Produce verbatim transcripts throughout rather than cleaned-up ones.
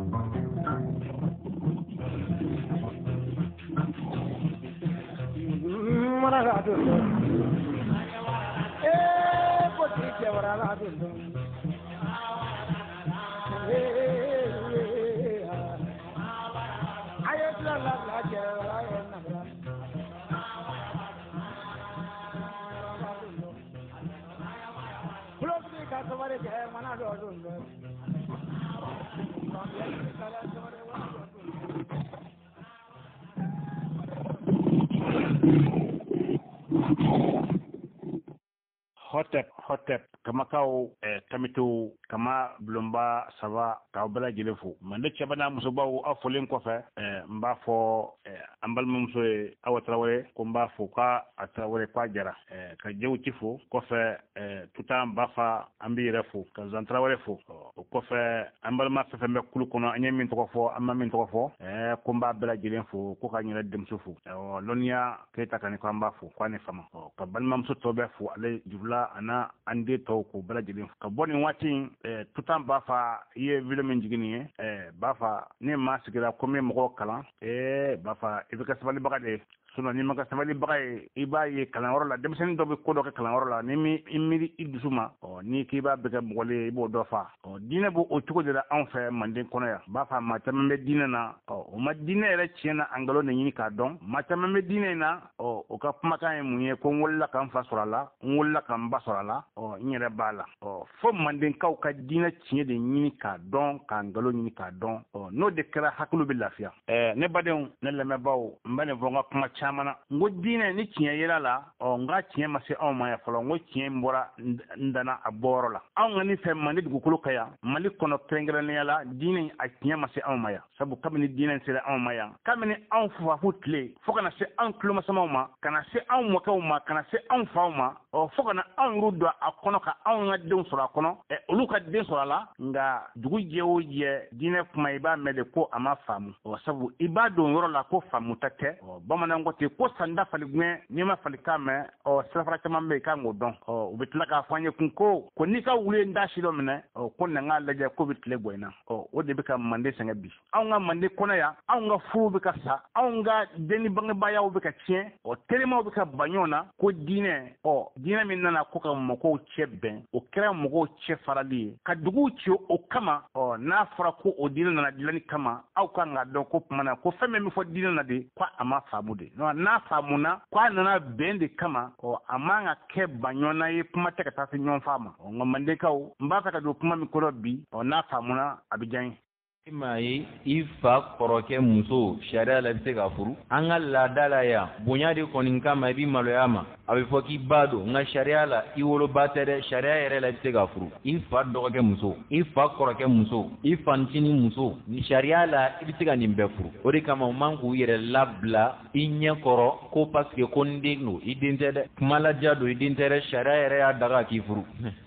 hotep hotep kama kaw eh, tamito kama blomba sava kaw bala jelefu mande cebana muso baw afolen ko fe eh, mba fo eh, ambal mumso e awatrawre ko mba fo ka atrawre kwa jara eh, ka jewti fo ko fe eh, tuta mba fa ambi refu ka zantrawre fo ko fe ambal ma fe me kulu kono anyami to ko fo amma min to ko fo eh, ko mba bala jelefu ko ka nyira dem sufu eh, lonia keta kan ko mba fo kwa ne fama ka bal mamso tobe fo ale jubla ana ande to ko bala jilin ka boni wati eh, tutan bafa ye vitamin jigini eh, bafa ne ma sigira ko me mo kala eh, bafa ibika sabali bagade suna ni maka sabali bagay iba ye kala woro la dem sen do be ko do kala woro la ni mi imiri idusuma o ni ki ba be ka bole ibo do fa o dina bo o tuko de la en fait manden kono ya bafa ma tambe dina na o ma dina re chiena angalo ne ni ka don ma tambe dina na o o ka kuma kan mu ye ko wolla kan fa surala wolla kan ba surala o nyere bala o fo manden kaw ka dina chie de ni ka don ka angalo ni ka don o no de kra hakulu bil lafiya eh ne baden ne le me bawo mbane vonga kuma chamana ngo dina ni tinya yela la o nga tinya mase o ma ya folo ngo tinya mbora ndana aboro la an ngani fe mani dugu kulu kaya mali kono krengren yala dina a tinya mase o ma ya sabu kamini dina sele o ma ya kamini an fufa hutle fokana se an kulu masama ma kana se an moka ma kana se an fa ma o fokana an rudo akono ka an nga den sura kono e olu ka den sura la nga dugu jewo je dina kuma iba mede ko ama famu o sabu iba don yoro la ko famu take o bamana te ko sanda fali gwen ni ma fali kame o safara chama me ka ngodon o bitla ka fanye kunko ko ni ka wule ndashi do mene o ko na nga laje ko bitle gwen o o de bika mande senga bi aw nga mande kona ya aw nga fu bika sa aw nga deni bangi baya o bika tien o telema o bika banyona ko dine o dine min nana ko ka mo ko cheben o kra mo ko che farali ka dugu chi o kama o na fara ko o dine nana dilani kama aw ka nga don ko mana ko feme mi fo dine na de kwa ama famude no na famuna kwa nana bende kama o amanga ke banyona ye kuma teka tasi nyon fama o ngomande kaw mbata ka do kuma mi koro bi o na famuna abijan imaye ifa koroke muso sharia la bise ka furu anga la dala ya bonya de konin kama bi maloyama abi foki bado nga sharia la iwolo batere sharia yere la bise ka furu ifa doke muso ifa koroke muso ifa ntini muso ni sharia la bise ka nimbe furu ori kama mangu yere labla inye koro ko paske konde no idintere mala jado idintere sharia yere ya daga ki furu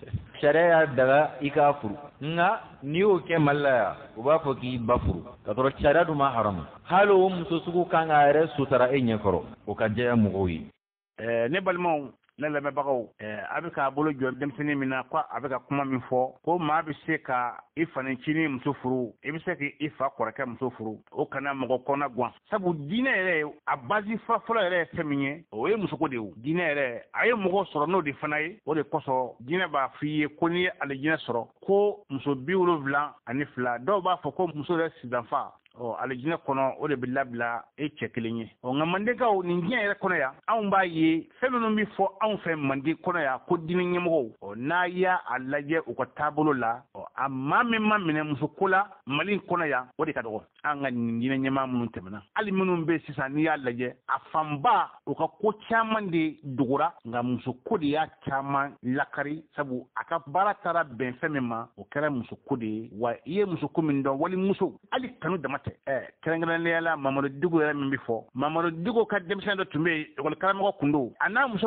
sharia daga ika furu nga niyo ke mallaya uba foki bafuru katoro sharia duma haram halo muso suku kanga yere sutara enye koro o ka jeya mugoyi eh ne balmon na lame bagaw eh abika bolo jom dem sini mina kwa abika kuma min fo ko ma bi se ka ifani chini msufuru ebi se ki ifa koraka msufuru o kana mo kona gwa sabu dine ere abazi fa folo ere feminye o e musuko de dine ere aye mo soro no de fanaye o de koso dine ba fiye koni ale dine soro ko muso biwlo vla ani fla do ba fo ko muso re sidanfa o alijina kono o de bilabla e chekelinye o ngamande ka o ningia ere kono ya an ba ye femenu mi fo an fe mandi kono ya ko dinin nyemo o na ya alaje o ko tabulo la o amma min mamine musukula malin kono ya o de ka do an ga ningia nyema mun temna ali munun be sisa ni ya alaje afamba o ka ko chaman de dugura nga musukudi ya chaman lakari sabu aka baratara ben femema o kera musukudi wa iye musukumin do wali musu ali kanu dama eh kerengana lela mamaro digo ya mbi fo mamaro digo ka demsen do tumbe ko karamo ko kundo ana muso bilala nyo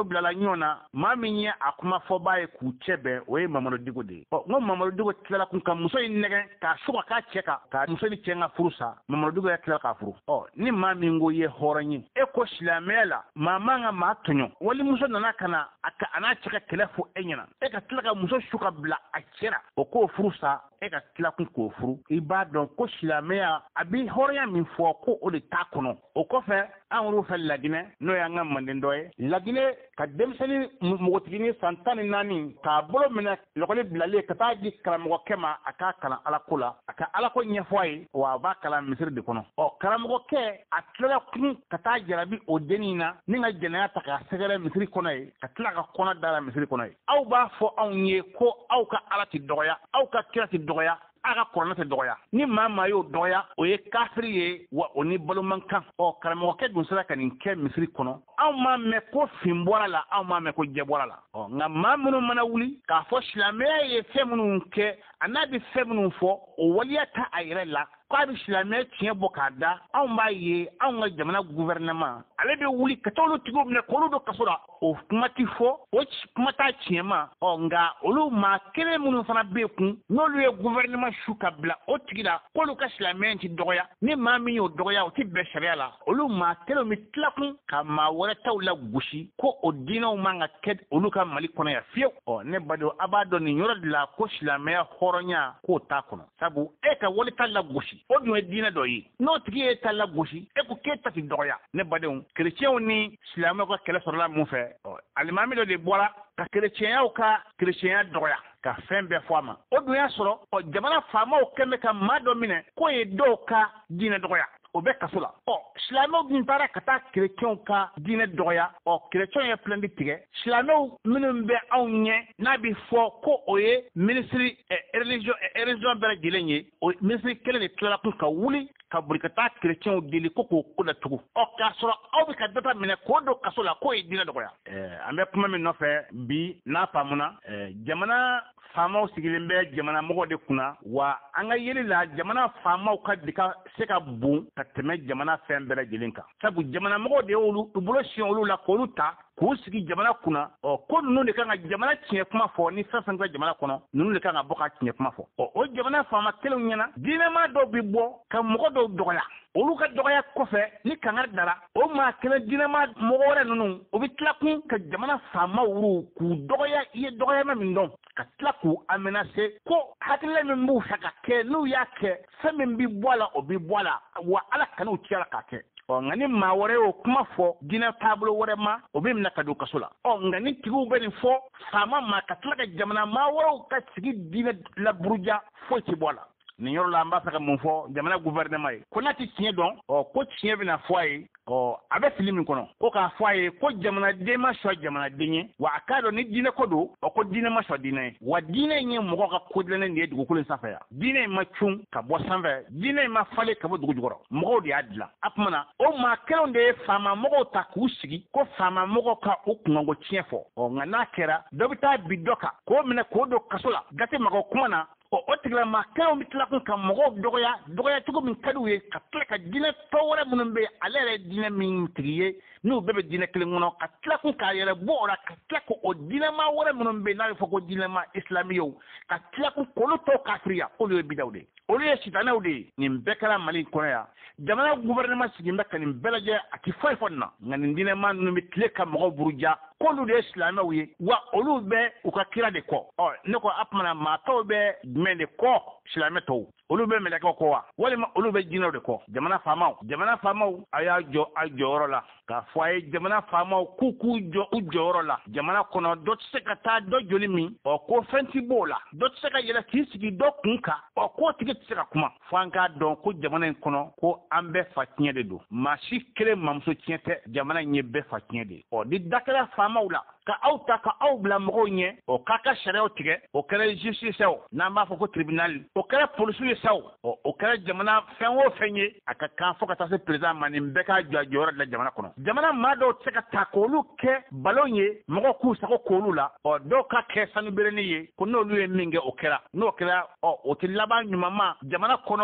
nyona mami nya akuma fo bae ku chebe we Mamadu Digo de o ngo Mamadu Digo tla kun ka muso nege ka shuka ka cheka ka muso ni chenga furusa Mamadu Digo ya tla ka furu o ni mami ngo ye horanyi e ko shilamela mama nga matunyo wali muso nana kana aka ana cheka telefu enyana e ka tla ka muso shuka bla akira o ko furusa e ka tla kun ko furu ibadon ko shilamea abi horanya min fo ko o de takono o ko fe an ru fel lagine no ya ngam manden doye lagine ka demsani mogotigini santani nani ka bolo mena lokole blale ka taji karamo kema aka kala ala kula aka ala ko nyefoy wa ba kala misir de kono o karamo ke atla kun ka taji rabi o denina ninga jena ta ka segere misir kono e atla ka kono dara misir kono e aw ba fo aw nye ko aw ka ala ti doya aw ka kira ti doya aga korona te doya ni mama yo doya o ye kafiri ye wa oni baluman kan o karamo ke dun sala kan ke misiri kono aw ma me ko fimbora la aw ma me ko jebora la o nga mamunu mana wuli ka fo shilame ye femunu ke anabi femunu fo o waliyata ayre la kwa bi shilame tiye bokada aw ma ye aw nga jamana gouvernement ale be wuli ka tolo tigo ne ko do kasura o kumati fo o kumata tiema o nga olu ma kele munu fana be kun no lu ye gouvernement shuka bla o tigida ko lu ka shilame ti doya ni mami yo doya o ti be sharia la olu ma kele mi tlakun ka ma wala tawla gushi ko o dinaw manga ked olu ka mali kono ya fiyo o ne bado abado ni yoro la ko shilame horonya ko ta kono sabu e ka wala talla gushi o dun dina do yi no tigi e talla gushi e ko ke ta ti doya ne bado chrétien ni shilame ko kele sorla mu fe alimami do de bola ka chrétien ya o ka chrétien ya doya ka fembe fama o dun ya soro o jamana fama o keme ka mado mine ko e do ka dina doya o be kasula o silamɛw dun taara ka taa chrétienw ka diinɛ dɔgɔya o chrétienw ye plainte tigɛ silamɛw minnu bɛ anw ɲɛ n'a bi fɔ ko o ye ministre religion religion bɛɛ lajɛlen ye o ministre kelen de tilala kun ka wuli ka boli ka taa chrétienw deli ko k'o ko datugu ɔ k'a sɔrɔ aw bɛ ka data minɛ k'o don kaso la k'o ye diinɛ dɔgɔya an bɛ kuma min nɔfɛ bi n'a faamuna jamana faamaw sigilen bɛ jamana mɔgɔ de kunna wa an ka yeli la jamana faamaw ka de ka se ka bon ka tɛmɛ jamana fɛn bɛɛ lajɛlen kan sabu jamana mɔgɔ de y'olu u bolo siɲɛ olu la k'olu ta k'u sigi jamana kunna ɔ ko ninnu de kan ka jamana tiɲɛ kuma fɔ ni fɛn fɛn ka jamana kɔnɔ ninnu de kan ka bɔ ka tiɲɛ kuma fɔ ɔ o jamana faama kelenw ɲɛna diinɛma dɔw bi bɔ ka mɔgɔ dɔw dɔgɔya olu ka dɔgɔya kɔfɛ ni kangari dara o maa kelen diinɛma mɔgɔ wɛrɛ ninnu o bɛ tila kun ka jamana faama wuru k'u dɔgɔya i ye dɔgɔyama min dɔn ka tila k'u amenase ko hakilila min b'u fɛ ka kɛ n'u y'a kɛ fɛn min bi bɔ a la o bi bɔ a la wa ala kan'u ci a la k'a kɛ ɔ nka ni maa wɛrɛ y'o kuma fɔ diinɛ taabolo wɛrɛ ma o bɛ minɛ ka don kaso la ɔ nka ni tigiw bɛ nin fɔ faama ma ka tila ka jamana maa wɛrɛw ka sigi diinɛ laburuja foyi ti bɔ a la nin yɔrɔ la an b'a fɛ ka mun fɔ jamana gouvernement ye ko n'a ti tiɲɛ dɔn ɔ ko tiɲɛ bɛna fɔ a ye ɔ a bɛ fili min kɔnɔ ko k'a fɔ a ye ko jamanaden ma sɔn jamanaden ye wa a k'a dɔn ni diinɛ ko don ɔ ko diinɛ ma sɔn diinɛ ye wa diinɛ in ye mɔgɔ ka kodilannen de ye dugukolo in sanfɛ yan diinɛ in ma cun ka bɔ sanfɛ diinɛ in ma falen ka bɔ dugu jukɔrɔ mɔgɔw de y'a dilan a tuma na o maa kelenw de ye faama mɔgɔw ta k'u sigi ko faama mɔgɔw ka o kunkanko tiɲɛ fɔ ɔ nka n'a kɛra dɔ bɛ taa bi dɔ kan k'o minɛ k'o don kaso la gate mɔgɔ kuma na o o tigilama kelenw bɛ tila kun ka mɔgɔw dɔgɔya dɔgɔya cogo min ka d'u ye ka tila ka diinɛ tɔ wɛrɛ minnu bɛ yen ale yɛrɛ ye diinɛ min tigi ye n'u bɛɛ bɛ diinɛ kelen kɔnɔ ka tila kun k'a yɛrɛ bɔ o la ka tila k'o diinɛma wɛrɛ minnu bɛ yen n'a bɛ fɔ ko diinɛma isilamiyew ka tila kun k'olu tɔw kafiriya olu ye bidaw de ye olu ye sitanɛw de ye nin bɛɛ kɛra mali kɔnɔ yan jamana gouvernement sigin bɛ ka nin bɛɛ lajɛ a ti foyi fɔ nin na nka nin diinɛma ninnu bɛ tile ka mɔgɔw buruja k'olu de ye silamɛw ye wa olu bɛ u ka kira de kɔ ɔ ne ko a tumana maa tɔw bɛ jumɛn de kɔ silamɛ tɔw olu bɛ mɛlɛkɛw kɔ wa walima olu bɛ jinɛw de kɔ jamana faamaw jamana faamaw a y'a jɔ a jɔyɔrɔ la k'a fɔ a ye jamana faamaw k'u k'u jɔ u jɔyɔrɔ la jamana kɔnɔ dɔ tɛ se ka taa dɔ joli min ɔ ko fɛn ti b'o la dɔ tɛ se ka yɛlɛ k'i sigi dɔ kun kan ɔ k'o tigi tɛ se ka kuma fo an k'a dɔn ko jamana in kɔnɔ ko an bɛɛ fa tiɲɛ de don maa si kelen mamuso tiɲɛ tɛ jamana in ye bɛɛ fa tiɲɛ de ye ɔ ni da kɛra faamaw la ka aw ta ka aw bila mɔgɔw ɲɛ o k'a ka sariyaw tigɛ o kɛra justice o n'an b'a fɔ ko tribunal o kɛra polisiw ye sa o o kɛra jamana fɛn o fɛn ye a ka kan fo ka taa se président ma nin bɛɛ k'a jɔ a jɔyɔrɔ de la jamana kɔnɔ jamana maa dɔw tɛ se ka ta k'olu kɛ ballon ye mɔgɔw k'u sago k'olu la ɔ dɔw ka kɛ sanubereni ye ko n'olu ye min kɛ o kɛra n'o kɛra ɔ o tɛ laban ɲuman ma jamana kɔnɔ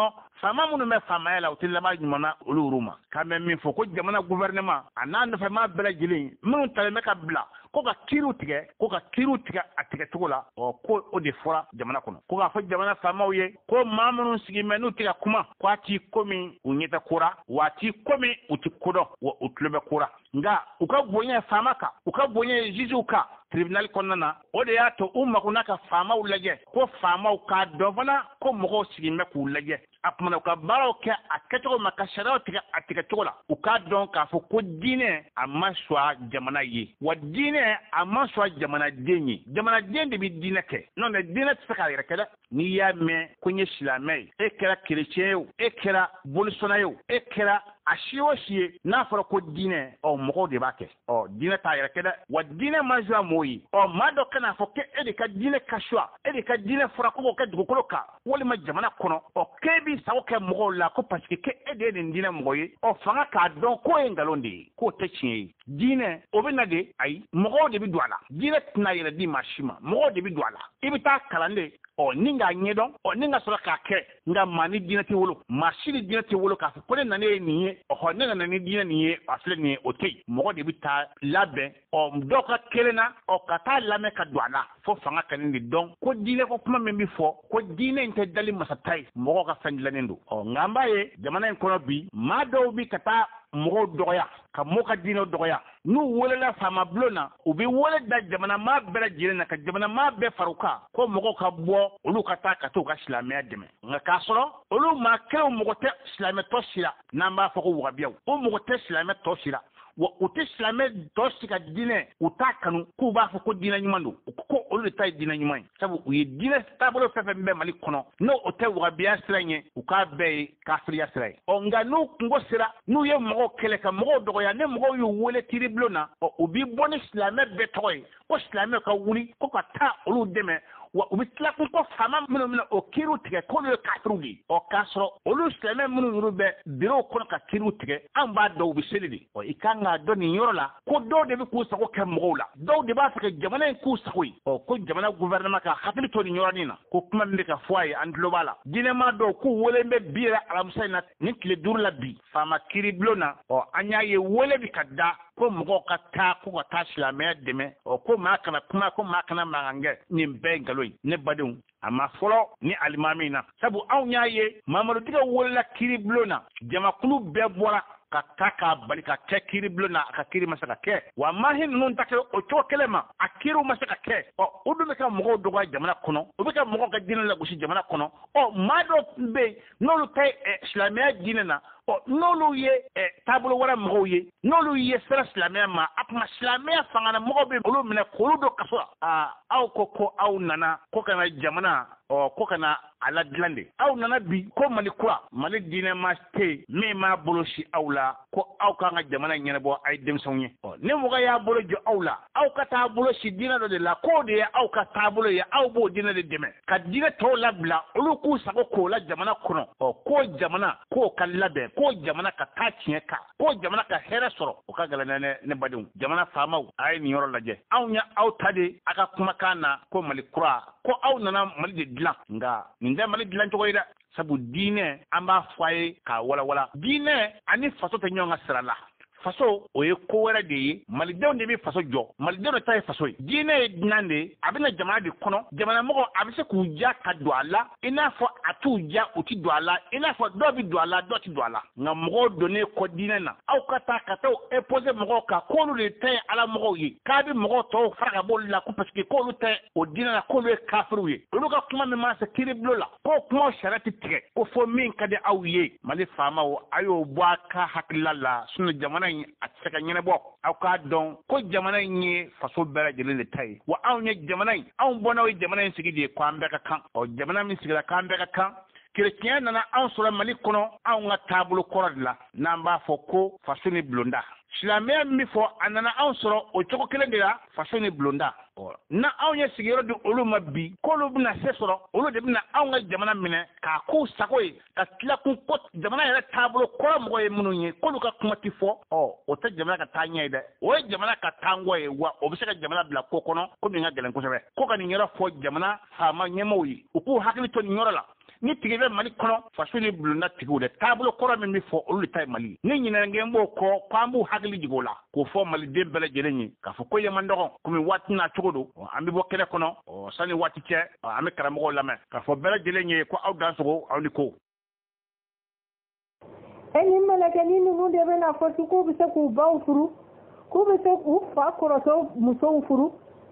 fama minnu bɛ faamaya la u tɛ laban ɲuman na olu yɛrɛ ma k'an bɛ min fɔ ko jamana gouvernement a n'a nɔfɛmaa bɛɛ lajɛlen minnu talen bɛ ka bila ko ka kiiriw tigɛ ko ka kiiriw tigɛ a tigɛ cogo la ɔ ko o de fɔra jamana kɔnɔ ko k'a fɔ jamana faamaw ye ko maa minnu sigi mɛ n'u tɛ ka kuma ko a t'i ko min u ɲɛ tɛ ko ra wa a t'i ko min u tɛ kodɔn wa u tulo bɛ ko ra nka u ka bonya faama kan u ka bonya jugew kan tribunal kɔnɔna na o de y'a to u mago n'a ka faamaw lajɛ ko faamaw k'a dɔn fana ko mɔgɔw sigilen bɛ k'u lajɛ a kumana u ka baaraw kɛ a kɛcogo ma ka sariyaw tigɛ a tigɛcogo la u k'a dɔn k'a fɔ ko diinɛ a ma sɔn jamana ye wa diinɛ a ma sɔn jamanaden ye jamanaden de bɛ diinɛ kɛ n'o tɛ diinɛ tɛ se k'a yɛrɛ kɛ dɛ n'i y'a mɛn ko n ye silamɛ ye e kɛra kerecɛn ye o e kɛra bolisɔnna ye o e kɛra a si o si ye n'a fɔra ko diinɛ ɔ mɔgɔw de b'a kɛ ɔ diinɛ t'a yɛrɛ kɛ dɛ wa diinɛ ma sɔn mɔgɔw ye ɔ maa dɔ kan'a fɔ ko e de ka diinɛ ka suwa e de ka diinɛ fɔra ko k'o kɛ dugukolo kan walima jamana kɔnɔ ɔ k'e b'i sago kɛ mɔgɔw la ko parce que e de ye nin diinɛ mɔgɔ ye ɔ fanga k'a dɔn k'o ye nkalon de ye k'o tɛ tiɲɛ ye diinɛ o bɛ na de ayi mɔgɔw de bɛ don a la diinɛ tɛna yɛrɛ di maa si ma mɔgɔw de bɛ don a la i bɛ taa kalan de ɔ ni k'a ɲɛdɔn ɔ ni ka sɔrɔ k'a kɛ nka maa ni diinɛ tɛ wolo maa si ni diinɛ tɛ wolo k'a fɔ ko ne nana ye nin ye ɔhɔ ne nana ni diinɛ nin ye a filɛ nin ye o tɛ yen mɔgɔ de bɛ taa labɛn ɔ dɔw ka kelen na ɔ ka taa lamɛn ka don a la fo fanga ka nin de dɔn ko diinɛ ko kuma min bɛ fɔ ko diinɛ in tɛ dali masata ye mɔgɔw ka fɛn dilannen don ɔ nka an b'a ye jamana in kɔnɔ bi maa dɔw bɛ ka taa mɔgɔw dɔgɔya ka mɔgɔw ka diinɛw dɔgɔya n'u welela faama bulon na u bɛ wele da jamana maa bɛɛ lajɛlen na ka jamana maa bɛɛ fara u kan ko mɔgɔw ka bɔ olu ka taa ka t'u ka silamɛya dɛmɛ nka k'a sɔrɔ olu maa kelenw mɔgɔ tɛ silamɛ tɔ si la n'an b'a fɔ ko wagabiyaw o mɔgɔ tɛ silamɛ tɔ si la wa u tɛ silamɛ tɔ si ka diinɛ u t'a kanu k'u b'a fɔ ko diinɛ ɲuman don ko olu de ta ye diinɛ ɲuman ye sabu u ye diinɛ taabolo fɛn fɛn bɛ mali kɔnɔ n'o o tɛ wagabiya sira ye u k'a bɛɛ ye kafiriya sira ye ɔ nka n'u kungo sera n'u ye mɔgɔw kɛlɛ ka mɔgɔw dɔgɔya ne mɔgɔw y'u wele kiiribulon na ɔ u b'i bɔ ni silamɛ bɛɛ tɔgɔ ye ko silamɛ ka wuli ko ka taa olu dɛmɛ wa u bɛ tila kun ko faama minnu bɛna o kiiriw tigɛ k'olu ye kafiriw de ye ɔ k'a sɔrɔ olu silamɛ minnu yɛrɛ bɛ birow kɔnɔ ka kiiriw tigɛ an b'a dɔn u bɛ seli de ɔ i kan k'a dɔn nin yɔrɔ la ko dɔw de bɛ k'u sago kɛ mɔgɔw la dɔw de b'a fɛ ka jamana in k'u sago ye ɔ ko jamana gouvernement ka hakili to nin yɔrɔnin na ko kuma min bɛ ka fɔ a ye an tulo b'a la diinɛma dɔw k'u wele bɛ bi yɛrɛ alamisa in na nin tile duuru la bi faama kiiribulon na ɔ an y'a ye wele bɛ ka da ko mɔgɔw ka taa ko ka taa silamɛya dɛmɛ ɔ ko maa kana kuma ko maa kana mankan kɛ nin bɛɛ ye nkalon ye ne badenw a ma fɔlɔ ni alimami na sabu anw y'a ye mamadu tigɛ welela kiiribulon na jamakulu bɛɛ bɔra ka taa k'a bali ka kɛ kiiribulon na a ka kiiri ma se ka kɛ wa maahi ninnu ta kɛ o cogo kelen ma a kiiriw ma se ka kɛ ɔ o dun bɛ ka mɔgɔw dɔgɔya jamana kɔnɔ o bɛ ka mɔgɔw ka diinɛ lagosi jamana kɔnɔ ɔ maa dɔw bɛ yen n'olu tɛ silamɛya diinɛ na ɔ n'olu ye taabolo wɛrɛ mɔgɔw ye n'olu ye sera silamɛya ma a tuma silamɛya fangana mɔgɔw bɛ olu minɛ k'olu don kaso la aa aw ko ko aw nana ko ka na jamana ɔ ko ka na a ladilan de aw nana bi ko mali kura mali diinɛ ma tɛ min m'a bolo si aw la ko aw k'an ka jamana ɲɛnabɔ a ye denmisɛnw ye ɔ ni mɔgɔ y'a bolo jɔ aw la aw ka taa bolo si diinɛ dɔ de la k'o de ye aw ka taabolo ye aw b'o diinɛ de dɛmɛ ka diinɛ tɔw labila olu k'u sago k'o la jamana kɔnɔ ɔ k'o jamana k'o ka labɛn k'o jamana ka taa tiɲɛ kan k'o jamana ka hɛrɛ sɔrɔ o ka gɛlɛn ne ne badenw jamana faamaw a ye nin yɔrɔ lajɛ anw ya aw ta de a ka kumakan na ko mali kura ko aw nana mali de dilan nka nin tɛ mali dilan cogo ye dɛ sabu diinɛ an b'a fɔ a ye k'a walawala diinɛ ani faso tɛ ɲɔgɔn ka sira la faso o ye ko wɛrɛ de ye malidenw de bɛ faso jɔ malidenw de ta ye faso ye diinɛ ye diinɛ de ye a bɛna jamana de kɔnɔ jamanamɔgɔ a bɛ se k'u ja ka don a la i n'a fɔ a t'u ja u ti don a la i n'a fɔ dɔw bɛ don a la dɔw ti don a la nka mɔgɔw donnen kɔ diinɛ na aw ka taa ka taa imposer mɔgɔw kan k'olu de ta ye ala mɔgɔw ye k'a bɛ mɔgɔw tɔw fara ka bɔ olu la ko parce que k'olu tɛ o diinɛ na k'olu ye kafiriw ye olu ka kuma min mana se kiiribulon la k'o kuma sariya tɛ tigɛ ko fo min ka di aw ye mali faamaw a y'o bɔ a ka hakilila la sinɔn jamana a tɛ se ka ɲɛnabɔ aw k'a dɔn ko jamana in ye faso bɛɛ lajɛlen de ta ye wa anw ye jamana in anw bɔnnaw ye jamana in sigi de ye k'an bɛɛ ka kan ɔ jamana min sigira k'an bɛɛ ka kan kerecɛnya nana anw sɔrɔ mali kɔnɔ anw ka taabolo kɔrɔ de la n'an b'a fɔ ko faso ni bulonda silamɛya min bɛ fɔ a nana anw sɔrɔ o cogo kelen de la faso ni bulonda na anw ye sigiyɔrɔ di olu ma bi k'olu bɛna se sɔrɔ olu de bɛna anw ka jamana minɛ k'a k'u sago ye ka tila kun ko jamana yɛrɛ taabolo kɔrɔ mɔgɔ ye minnu ye k'olu ka kuma ti fɔ ɔ o tɛ jamana ka taa ɲɛ ye dɛ o ye jamana ka taa ŋɔ ye wa o bɛ se ka jamana bila ko kɔnɔ ko min ka gɛlɛn kosɛbɛ ko ka nin yɔrɔ fɔ jamana faama ɲɛmaaw ye u k'u hakili to nin yɔrɔ la ni tigi bɛ mali kɔnɔ faso ni bulonna tigiw de taabolo kɔrɔ min bɛ fɔ olu de ta ye mali ni ɲinɛnkɛ b'o kɔ k'an b'u hakili jigin o la k'o fɔ maliden bɛɛ lajɛlen ye k'a fɔ ko ye man dɔgɔ komi waati n'a cogo don an bɛ bɔ kɛnɛ kɔnɔ sani waati cɛ an bɛ karamɔgɔw lamɛn k'a fɔ bɛɛ lajɛlen ye ko aw dansogo aw ni ko e ni mɛlɛkɛni ninnu de bɛna fɔ k'u bɛ se k'u baw furu k'u bɛ se k'u fa kɔrɔtɔ musow furu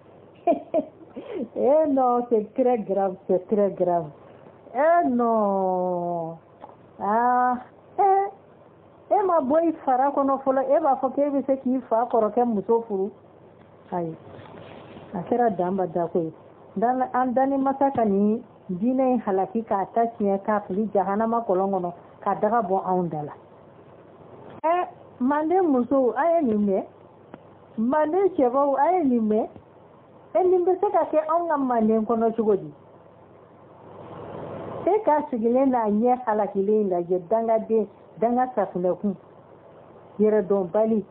eh non c'est très grave c'est très grave eh non ah eh e ma bɔ i fara kɔnɔ fɔlɔ e b'a fɔ k'e bɛ se k'i fa kɔrɔkɛ muso furu ayi a kɛra danba dako ye an dani masa ka nin diinɛ in halaki k'a ta tiɲɛ k'a fili jahanama kɔlɔn kɔnɔ ka daga bɔ anw da la ɛ manden musow a ye nin mɛn manden cɛbaw a ye nin mɛn e nin bɛ se ka kɛ anw ka manden kɔnɔ cogo di e k'a sigilen n'a ɲɛ halakilen lajɛ dangaden danga safunɛkun yɛrɛdɔnbali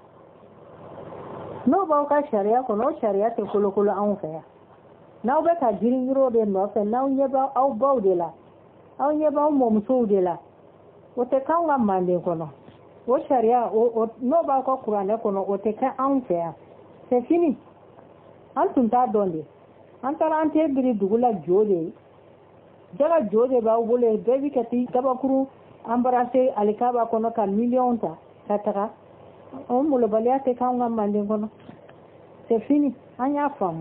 n'o b'aw ka sariya kɔnɔ o sariya tɛ kolokolo anw fɛ yan n'aw bɛ ka girin-girin de nɔfɛ n'aw ɲɛ b'aw aw baw de la aw ɲɛ b'aw mɔmusow de la o tɛ k'anw ka manden kɔnɔ o sariya n'o b'aw ka kuranɛ kɔnɔ o tɛ kɛ anw fɛ yan c'est fini an tun t'a dɔn de an taara an tɛ biri dugu la jo de ye jala jo de b'aw bolo ye bɛɛ bɛ ka taa kabakuru embrasser alikaba kɔnɔ ka miliyɔn ta ka taga o molobaliya tɛ k'anw ka manden kɔnɔ c'est fini an y'a faamu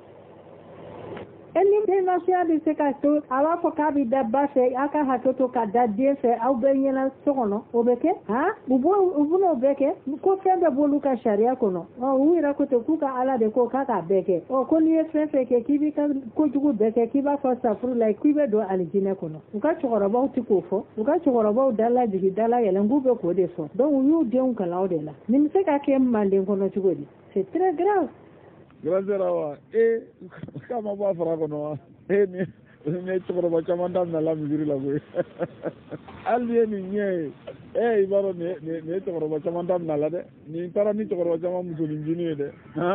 e ni denmasiya bɛ se ka to a b'a fɔ k'a bɛ da ba fɛ aw ka hakɛ to ka da den fɛ aw bɛɛ ɲɛna so kɔnɔ o bɛ kɛ han u b'o bɛɛ kɛ ko fɛn bɛɛ b'olu ka sariya kɔnɔ ɔ u yɛrɛ ko ten k'u ka ala de ko k'a k'a bɛɛ kɛ ɔ ko n'i ye fɛn fɛn kɛ k'i b'i ka kojugu bɛɛ kɛ k'i b'a fɔ safurulayi k'i bɛ don alijinɛ kɔnɔ u ka cɛkɔrɔbaw tɛ k'o fɔ u ka cɛkɔrɔbaw dala jigin dala yɛlɛn k'u bɛ k'o de fɔ donc u y'u denw kalan o de la nin bɛ se ka kɛ manden kɔnɔ cogo di c'est très grave. Grandera wa e kama ba fara kono wa e ni ne cɛkɔrɔba caman da na la misiri la koyi hali ni nye e ibaro ne ne cɛkɔrɔba caman da na la dɛ ni taara ni cɛkɔrɔba caman muso ni jini ye dɛ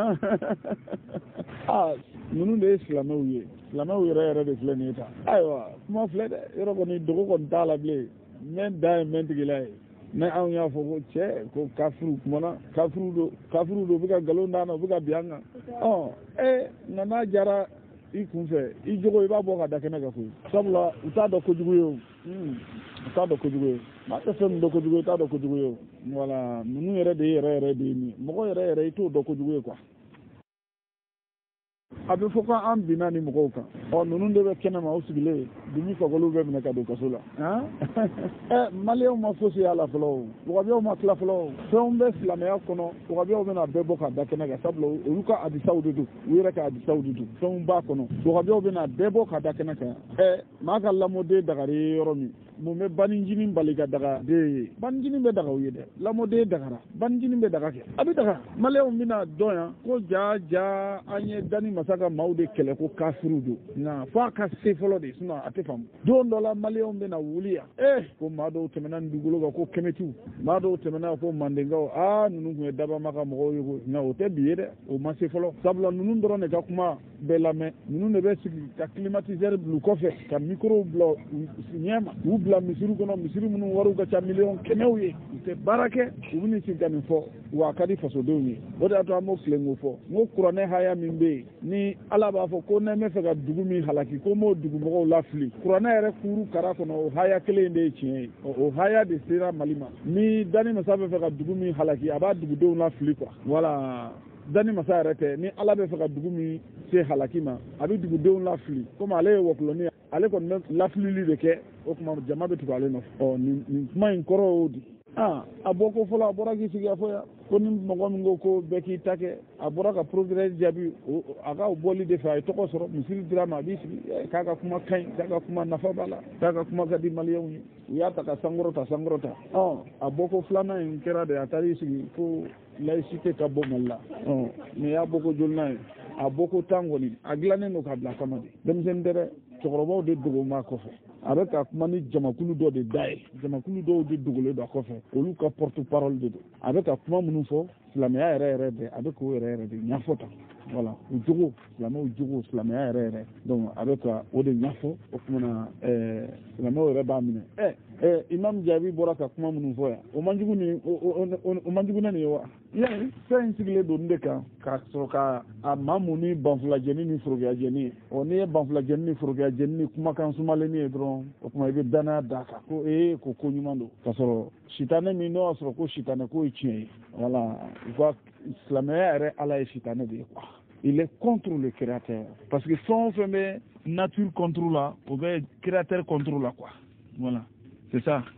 ah ninnu de ye silamɛw ye silamɛw yɛrɛ yɛrɛ de filɛ nin ye ta ayiwa kuma filɛ dɛ yɔrɔ kɔni dogo kɔni t'a la bilen mɛ da ye mɛ tigila ye ne anw y'a fɔ ko cɛ ko kafuru kumana kafuru do kafuru do bɛ ka nkalon da na u bɛ ka bin an kan ɔ e nka n'a jara i kun fɛ i jogo i b'a bɔ ka da kɛnɛ kan koyi sabula u t'a dɔn kojugu ye o u t'a dɔn kojugu ye maa tɛ fɛn min dɔn kojugu ye i t'a dɔn kojugu ye o voilà ninnu yɛrɛ de ye yɛrɛ yɛrɛ de ye nin mɔgɔ yɛrɛ yɛrɛ i t'o dɔn kojugu ye quoi a bɛ fɔ ko an binna ni mɔgɔw kan ɔ ninnu de bɛ kɛnɛ ma o sigilen dumi fakɔliw bɛ minɛ ka don kaso la ɛ maliyɛnw ma fosi y'a la fɔlɔ o wagabiyaw ma tila fɔlɔ o fɛnw bɛ silamɛya kɔnɔ wagabiyaw bɛna bɛɛ bɔ ka da kɛnɛ kan sabula olu ka hadisaw de don u yɛrɛ ka hadisaw de don fɛnw b'a kɔnɔ wagabiyaw bɛna bɛɛ bɔ ka da kɛnɛ kan ɛ maa ka lamɔden dagari ye yɔrɔ min mun bɛ baninjinin bali ka daga den ye baninjinin bɛ daga u ye dɛ lamɔden dagara baninjinin bɛ daga kɛ a bɛ daga maliyɛnw bɛna dɔn yan ko ja ja an ye dani masa ka maaw de kɛlɛ ko kafiru don nka f'a ka se fɔlɔ de sinon a tɛ faamu don dɔ la maliyɛnw bɛna wuli yan ee ko maa dɔw tɛmɛna nin dugukolo kan ko kɛmɛtiw maa dɔw tɛmɛna ko mandenkaw aa ninnu tun ye dabama ka mɔgɔw ye ko nka o tɛ bi ye dɛ o ma se fɔlɔ sabula ninnu dɔrɔn de ka kuma bɛɛ lamɛn ninnu de bɛ sigi ka climatiseur bila u kɔfɛ ka micro bila u ɲɛ ma k'u bila misiri kɔnɔ misiri minnu wariw ka ca miliyɔn kɛmɛw ye u tɛ baara kɛ u bɛ nin sigi ka nin fɔ wa a ka di fasodenw ye o de y'a to an b'o tile k'o fɔ n ko kuranɛ haya min bɛ yen ni ala b'a fɔ ko ne bɛ fɛ ka dugu min halaki ko m'o dugumɔgɔw lafili kuranɛ yɛrɛ kuru kara kɔnɔ o haya kelen de ye tiɲɛ ye o haya de sera mali ma ni dani masa bɛ fɛ ka dugu min halaki a b'a dugudenw lafili quoi voilà dani masa yɛrɛ tɛ ni ala bɛ fɛ ka dugu min se halaki ma a bɛ dugudenw lafili komi ale ye wɔkulɔni ale kɔni bɛ lafilili de kɛ o tuma jama bɛ tugu ale nɔfɛ ɔ nin nin kuma in kɔrɔ y'o di ah a bɔ ko fɔlɔ a bɔra k'i sigi a fɔ yan ko ni mɔgɔ min ko ko bɛɛ k'i ta kɛ a bɔra ka progrès jaabi a ka bɔli de fɛ a ye tɔgɔ sɔrɔ misiri dira ma a b'i sigi k'a ka kuma ka ɲi k'a ka kuma nafa b'a la k'a ka kuma ka di maliyɛnw ye u y'a ta ka sankɔrɔ ta sankɔrɔ ta ɔ a bɔ ko filanan in kɛra de a taar'i sigi ko laïcité ka bɔ mali la ɔ mais y'a bɔ ko jolinan ye a bɔ ko tan kɔni a dilannen don ka bila kama de denmisɛnnin tɛ dɛ cɛkɔrɔbaw de dogo ma kɔfɛ a bɛ ka kuma ni jamakulu dɔ de da ye jamakulu dɔw de dogolen don a kɔfɛ olu ka porte parole de don a bɛ ka kuma minnu fɔ silamɛya yɛrɛ yɛrɛ bɛɛ a bɛ k'o yɛrɛ yɛrɛ de ɲɛfɔ tan voilà u jogo silamɛw jogo silamɛya yɛrɛ yɛrɛ donc a bɛ ka o de ɲɛfɔ o kumana ɛɛ silamɛw yɛrɛ b'a minɛ ɛ ɛ imam jaabi bɔra ka kuma minnu fɔ yan o man jugu ni o man jugu ne nin ye wa yani fɛn in sigilen don nin de kan ka sɔrɔ ka a maamu ni banfulajɛni ni forokiyajɛni ye ɔ n'i ye banfulajɛni ni forokiyajɛni ni kumakan sumalenni ye dɔrɔn o tuma i bɛ danaya d'a kan ko ee ko ko ɲuman don ka sɔrɔ sitanɛ min n'o y'a sɔrɔ ko sitanɛ ko ye tiɲɛ ye voilà u ka silamɛya yɛrɛ ala ye sitanɛ de ye quoi il est contre le créateur parce que fɛn o fɛn bɛ nature contre la o bɛ créateur contre la quoi voilà c'est ça